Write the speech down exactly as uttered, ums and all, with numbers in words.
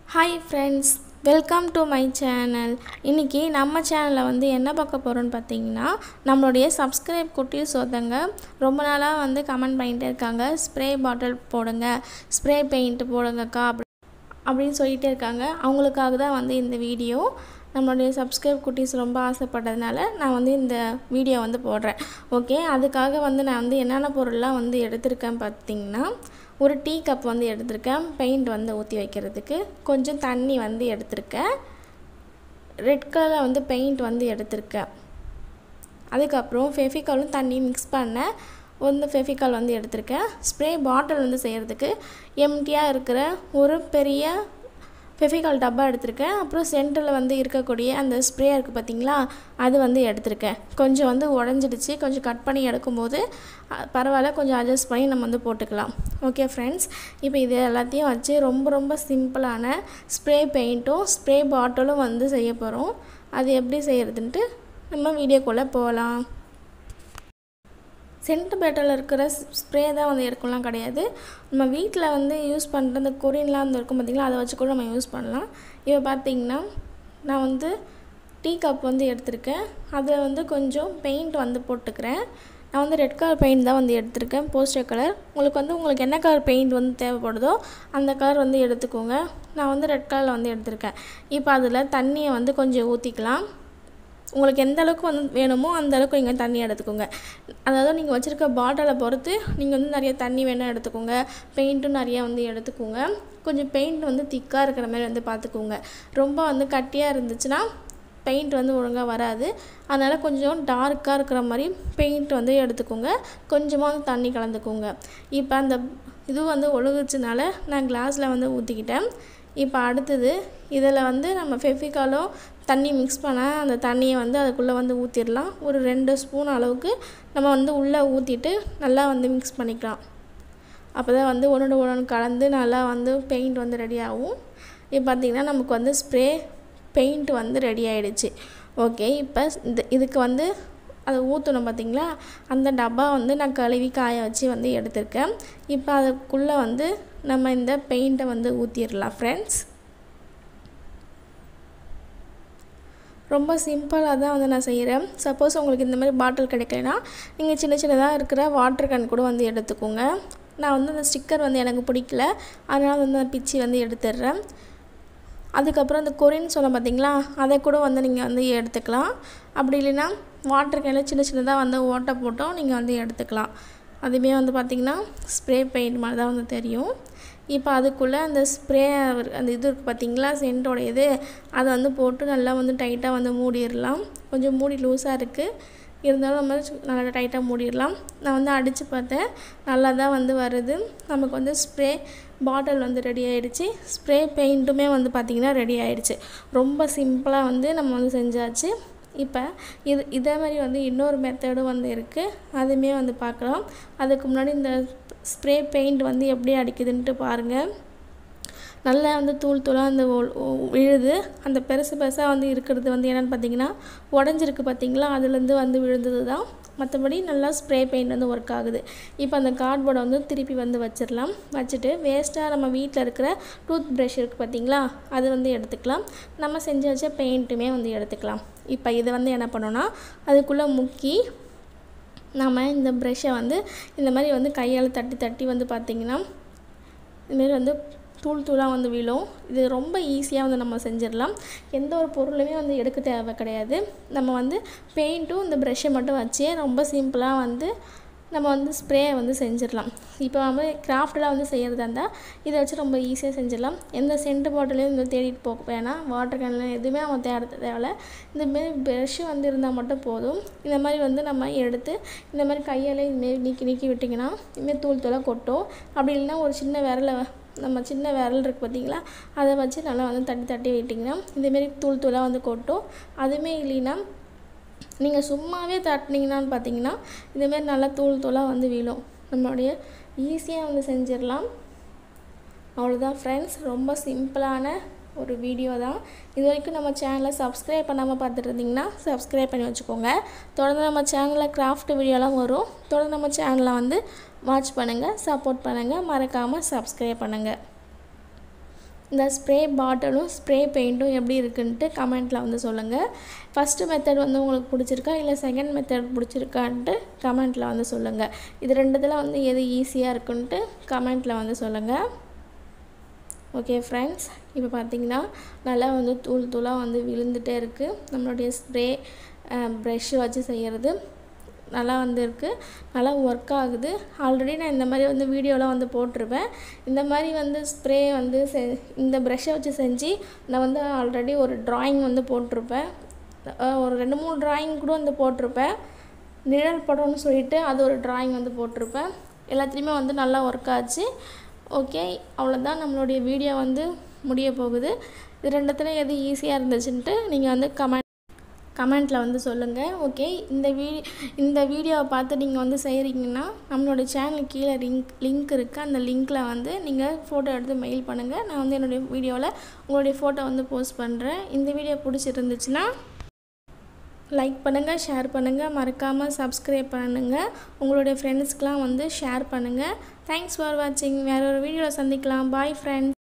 Hi friends, welcome to my channel. இன்னைக்கு நம்ம சேனல்ல வந்து என்ன பார்க்க போறோம்னு பாத்தீங்கன்னா நம்மளுடைய subscribe குட்டீஸ் ஒருத்தங்க ரொம்ப நாளா வந்து கமெண்ட் பண்ணிட்டே இருக்காங்க ஸ்ப்ரே பாட்டில் போடுங்க ஸ்ப்ரே பெயிண்ட் போடுங்கக்கா அப்படினு சொல்லிட்டே இருக்காங்க அவங்களுக்காக தான் வந்து இந்த வீடியோ நம்மளுடைய subscribe குட்டீஸ் ரொம்ப ஆசைப்பட்டதனால நான் வந்து இந்த வீடியோ வந்து போடுறேன் ஓகே அதுக்காக வந்து நான் வந்து என்னென்ன பொருள்லாம் வந்து எடுத்துர்க்கேன் பாத்தீங்கன்னா ஒரு டீ கப் வந்து எடுத்துர்க்கேன் பெயிண்ட் வந்து ஊத்தி வைக்கிறதுக்கு கொஞ்சம் தண்ணி வந்து எடுத்துர்க்கேன் ரெட் கலர்ல வந்து பெயிண்ட் வந்து எடுத்துர்க்கேன் அதுக்கு அப்புறம் ஃபெவிகாலும் தண்ணி mix பண்ண ஒரு ஃபெவிகால் வந்து எடுத்துர்க்கேன் ஸ்ப்ரே பாட்டில் வந்து செய்யிறதுக்கு எம்டியா இருக்கிற ஒரு பெரிய ஃபெவிகால் டப்பா எடுத்துர்க்கேன் அப்புறம் சென்டர்ல வந்து இருக்க கூடிய அந்த ஸ்ப்ரே இருக்கு பாத்தீங்களா அது வந்து எடுத்துர்க்கேன் கொஞ்சம் வந்து உடைஞ்சிடுச்சு கொஞ்சம் கட் பண்ணி எடுக்கும்போது பரவாயில்லை கொஞ்சம் அட்ஜஸ்ட் பண்ணி நம்ம வந்து போட்டுக்கலாம் ஓகே फ्रेंड्स இப்போ இது எல்லாத்தையும் வச்சு ரொம்ப ரொம்ப சிம்பிளான ஸ்ப்ரே பெயிண்டும் ஸ்ப்ரே பாட்டிலும் வந்து செய்ய போறோம் அது எப்படி செய்யிறதுன்னு நம்ம வீடியோக்குள்ள போலாம் சென்ட் பாட்டில்ல இருக்கிற ஸ்ப்ரே தான் வந்து எடுக்கலாம் கிடையாது நம்ம வீட்ல வந்து யூஸ் பண்ற அந்த கொரியன்லாம் வந்து இருக்கும் பாத்தீங்களா அத வச்சு கூட நம்ம யூஸ் பண்ணலாம் இப்போ பாத்தீங்கன்னா நான் வந்து டீ கப் வந்து எடுத்துர்க்கேன் அதுல வந்து கொஞ்சம் பெயிண்ட் வந்து போட்டுக்கறேன் நான் வந்து ரெட் கலர் பெயிண்ட் தான் வந்து எடுத்துர்க்கேன் போஸ்டர் கலர் உங்களுக்கு வந்து உங்களுக்கு என்ன கலர் பெயிண்ட் வந்து தேவைப்படுதோ அந்த கலர் வந்து எடுத்துக்கோங்க நான் வந்து ரெட் கலர்ல வந்து எடுத்துர்க்கேன் இப்போ அதுல தண்ணியை வந்து கொஞ்சம் ஊத்திக்கலாம் உங்களுக்கு எந்த அளவுக்கு வந்து வேணுமோ அந்த அளவுக்கு நீங்க தண்ணி எடுத்துக்கோங்க அதாவது நீங்க வச்சிருக்க பாட்டிலை பொறுத்து நீங்க வந்து நிறைய தண்ணி வேணா எடுத்துக்கோங்க பெயிண்டும் நிறைய வந்து எடுத்துக்கோங்க கொஞ்சம் பெயிண்ட் வந்து திக்கா இருக்கிற மாதிரி வந்து பாத்துக்கோங்க ரொம்ப வந்து கட்டியா இருந்துச்சுனா பெயிண்ட் வந்து ஒழுங்கா வராது அதனால கொஞ்சம் டார்க்கா இருக்கிற மாதிரி பெயிண்ட் வந்து எடுத்துக்கோங்க கொஞ்சமா தண்ணி கலந்துக்கோங்க இப்போ அந்த இது வந்து ஒழுகுச்சனால நான் கிளாஸ்ல வந்து ஊத்திக்கிட்டேன் இப்போ அடுத்து இதல வந்து நம்ம ஃபெவிகாலோ தண்ணி mix பண்ண அந்த தண்ணியை வந்து அதுக்குள்ள வந்து ஊத்திரலாம் ஒரு ரெண்டு ஸ்பூன் அளவுக்கு நம்ம வந்து உள்ள ஊத்திட்டு நல்லா வந்து mix பண்ணிக்கலாம் அப்பதான் வந்து ஒண்ணோட ஒண்ணு கலந்து நல்லா வந்து பெயிண்ட் வந்து ரெடி ஆகும் இப்போ பாத்தீங்கன்னா நமக்கு வந்து ஸ்ப்ரே பெயிண்ட் வந்து ரெடி ஆயிடுச்சு ஓகே இப்போ இதுக்கு வந்து அத ஊத்தணும் பாத்தீங்களா அந்த டப்பா வந்து நான் கழுவி காய வச்சு வந்து எடுத்துர்க்கேன் இப்போ அதுக்குள்ள வந்து நம்ம இந்த பெயிண்ட வந்து ஊத்திரலாம் फ्रेंड्स ரொம்ப சிம்பிளா தான் வந்து நான் செய்றேன் சப்போஸ் உங்களுக்கு இந்த மாதிரி பாட்டில் கிடைக்கலனா நீங்க சின்ன சின்னதா இருக்கிற வாட்டர் கேன் கூட வந்து எடுத்துக்கோங்க நான் வந்து அந்த ஸ்டிக்கர் வந்து எனக்கு பிடிக்கல அதனால வந்து நான் பிச்சி வந்து எடுத்துறேன் அதுக்கு அப்புறம் அந்த கொரியன் சொன்ன பாத்தீங்களா அத கூட வந்து நீங்க வந்து எடுத்துக்கலாம் அப்படி இல்லனா வாட்டர் கேன்ல சின்ன சின்னதா வந்து ஓட்டை போட்டும் நீங்க வந்து எடுத்துக்கலாம் அதுமே வந்து பாத்தீங்கன்னா ஸ்ப்ரே பெயிண்ட் மாதிரி தான் வந்து தெரியும் இப்போ அதுக்குள்ள அந்த ஸ்ப்ரே அந்த இது இருக்கு பாத்தீங்களா சென்ட்டோட இது அத வந்து போட்டு நல்லா வந்து டைட்டா வந்து மூடிரலாம் கொஞ்சம் மூடி லூசா இருக்கு இருந்தாலும் நம்ம நல்லா டைட்டா மூடிரலாம் நான் வந்து அடிச்சு பார்த்தேன் நல்லா தான் வந்து வருது நமக்கு வந்து ஸ்ப்ரே பாட்டில் வந்து ரெடி ஆயிடுச்சு ஸ்ப்ரே பெயிண்ட்டுமே வந்து பாத்தீங்கன்னா ரெடி ஆயிடுச்சு ரொம்ப சிம்பிளா வந்து நம்ம வந்து செஞ்சாச்சு இப்போ இது இதே மாதிரி வந்து இன்னொரு மெத்தடும் வந்து இருக்கு அதுமே வந்து பார்க்கலாம் அதுக்கு முன்னாடி இந்த ஸ்ப்ரே பெயிண்ட் வந்து எப்படி அடிக்குதுன்னு பாருங்க நல்லா வந்து தூள் தூளா அந்த விழுது அந்த பெருசு பெருசா வந்து இருக்குது வந்து என்னன்னு பாத்தீங்கன்னா உடைஞ்சிருக்கு பாத்தீங்களா அதுல இருந்து வந்து விழுந்ததுதான் மத்தபடி நல்லா ஸ்ப்ரே பெயிண்ட் வந்து வர்க் ஆகுது இப்போ அந்த கார்ட்போர்ட வந்து திருப்பி வந்து வச்சிரலாம் வச்சிட்டு வேஸ்டா நம்ம வீட்ல இருக்கிற டூத் பிரஷ் இருக்கு பாத்தீங்களா அது வந்து எடுத்துக்கலாம் நம்ம செஞ்சு வச்ச பெயிண்ட்டுமே வந்து எடுத்துக்கலாம் இப்போ இது வந்து என்ன பண்ணனும்னா அதுக்குள்ள முக்கி நாம இந்த பிரஷை வந்து இந்த மாதிரி வந்து கையால தட்டி தட்டி வந்து பாத்தீங்கன்னா இந்த மாதிரி வந்து தூள் தூளா வந்து விழும் இது ரொம்ப ஈஸியா வந்து நம்ம செஞ்சிரலாம் எந்த ஒரு பொருளுமே வந்து எடுக்க தேவை கிடையாது நம்ம வந்து பெயிண்ட்டும் இந்த பிரஷை மட்டும் வச்சு ரொம்ப சிம்பிளா வந்து நம்ம வந்து ஸ்ப்ரே வந்து செஞ்சிரலாம் இப்போ நம்ம கிராஃப்ட்ல வந்து செய்யறதா இருந்தா இத வச்சு ரொம்ப ஈஸியா செஞ்சிரலாம் எந்த சென்ட் பாட்டிலையும் வந்து தேடிட்டு போக வேணாம் வாட்டர் கேன்ல எதுமே நம்ம தேட தேவையில்ல இந்த மாதிரி பிரஷ் வந்து இருந்தா மட்டும் போதும் இந்த மாதிரி வந்து நம்ம எடுத்து இந்த மாதிரி கையால இந்த மாதிரி நீக்கி நீக்கி விட்டீங்கன்னா இந்த தூள் தூளா கொட்டும் அப்படி இல்லனா ஒரு சின்ன விரல நம்ம சின்ன விரல் இருக்கு பாத்தீங்களா அத வச்சு நல்லா வந்து தட்டி தட்டி விட்டீங்கன்னா இந்த மாதிரி தூள் தூளா வந்து கொட்டும் அதுமே இல்லனா நீங்க சும்மாவே தட்டினீங்கனா பாத்தீங்கன்னா இந்த மாதிரி நல்லா தூள் தூளா வந்து விழும் நம்மளுடைய ஈஸியா வந்து செஞ்சிரலாம் அவ்வளவுதான் फ्रेंड्स ரொம்ப சிம்பிளான ஒரு வீடியோ தான் இதுவரைக்கும் நம்ம சேனலை சப்ஸ்கிரைப் பண்ணாம பார்த்துட்டு இருந்தீங்கன்னா சப்ஸ்கிரைப் பண்ணி வச்சுக்கோங்க தொடர்ந்து நம்ம சேனல்ல கிராஃப்ட் வீடியோலாம் வரும் தொடர்ந்து நம்ம சேனலை வந்து வாட்ச் பண்ணுங்க சப்போர்ட் பண்ணுங்க மறக்காம சப்ஸ்கிரைப் பண்ணுங்க இந்த ஸ்ப்ரே பாட்டிலும் ஸ்ப்ரே பெயிண்ட்டும் எப்படி இருக்குன்ட்டு கமெண்ட்டில் வந்து சொல்லுங்கள். ஃபஸ்ட்டு மெத்தட் வந்து உங்களுக்கு பிடிச்சிருக்கா இல்லை செகண்ட் மெத்தட் பிடிச்சிருக்கான்ட்டு கமெண்ட்டில் வந்து சொல்லுங்கள். இது ரெண்டுத்தில் வந்து எது ஈஸியாக இருக்குன்ட்டு கமெண்ட்டில் வந்து சொல்லுங்கள். ஓகே ஃப்ரெண்ட்ஸ், இப்போ பார்த்திங்கன்னா நல்லா வந்து தூள் தூளாக வந்து விழுந்துகிட்டே இருக்குது. நம்மளுடைய ஸ்ப்ரே ப்ரெஷ்ஷு வச்சு செய்கிறது நல்லா வந்து இருக்குது, நல்லா ஒர்க் ஆகுது. ஆல்ரெடி நான் இந்த மாதிரி வந்து வீடியோலாம் வந்து போட்டிருப்பேன். இந்த மாதிரி வந்து ஸ்ப்ரே வந்து செ இந்த ப்ரெஷ்ஷை வச்சு செஞ்சு நான் வந்து ஆல்ரெடி ஒரு ட்ராயிங் வந்து போட்டிருப்பேன். ஒரு ரெண்டு மூணு ட்ராயிங் கூட வந்து போட்டிருப்பேன். நிழல் படம்னு சொல்லிட்டு அது ஒரு ட்ராயிங் வந்து போட்டிருப்பேன். எல்லாத்துலேயுமே வந்து நல்லா ஒர்க் ஆச்சு. ஓகே, அவ்வளோதான், நம்மளுடைய வீடியோ வந்து முடிய போகுது. இது ரெண்டுத்துல எது ஈஸியாக இருந்துச்சுன்ட்டு நீங்கள் வந்து கமெண்ட் கமெண்ட்டில் வந்து சொல்லுங்கள். ஓகே, இந்த வீடியோ இந்த வீடியோவை பார்த்து நீங்கள் வந்து செய்கிறீங்கன்னா நம்மளோட சேனலுக்கு கீழே லிங்க் லிங்க் இருக்குது. அந்த லிங்க்கில் வந்து நீங்கள் ஃபோட்டோ எடுத்து மெயில் பண்ணுங்கள். நான் வந்து என்னுடைய வீடியோவில் உங்களுடைய ஃபோட்டோ வந்து போஸ்ட் பண்ணுறேன். இந்த வீடியோ பிடிச்சிருந்துச்சுன்னா லைக் பண்ணுங்கள், ஷேர் பண்ணுங்கள், மறக்காமல் சப்ஸ்கிரைப் பண்ணுங்கள். உங்களுடைய ஃப்ரெண்ட்ஸ்க்கெலாம் வந்து ஷேர் பண்ணுங்கள். தேங்க்ஸ் ஃபார் வாட்சிங். வேறு ஒரு வீடியோவில் சந்திக்கலாம். Bye friends.